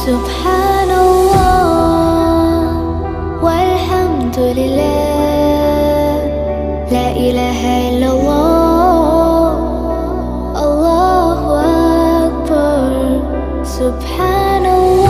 سبحان الله والحمد لله، لا إله إلا الله، الله أكبر. سبحان الله